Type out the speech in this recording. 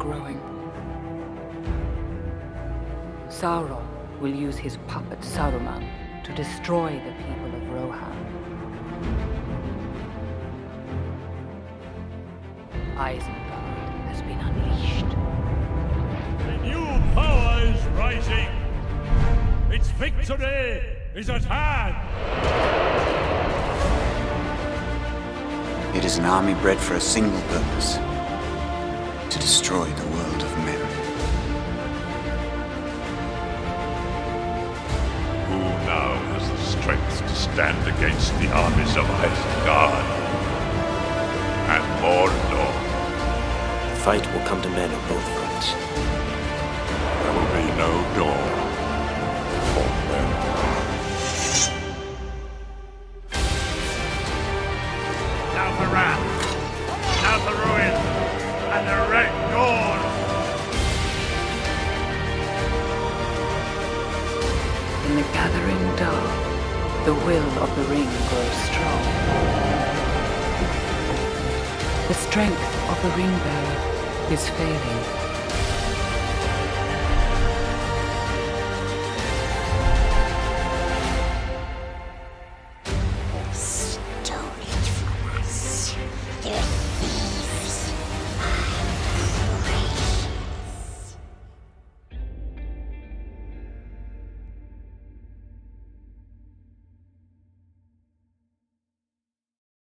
growing. Sauron will use his puppet Saruman to destroy the people of Rohan. Isengard has been unleashed. A new power is rising. Its victory is at hand. It is an army bred for a single purpose: to destroy the world of men. Who now has the strength to stand against the armies of Isengard? And Mordor? The fight will come to men on both fronts. There will be no dawn for men. Now for wrath, now for ruin, and the red dawn! In the gathering dark, the will of the ring grows strong. The strength of the ring bearer is fading.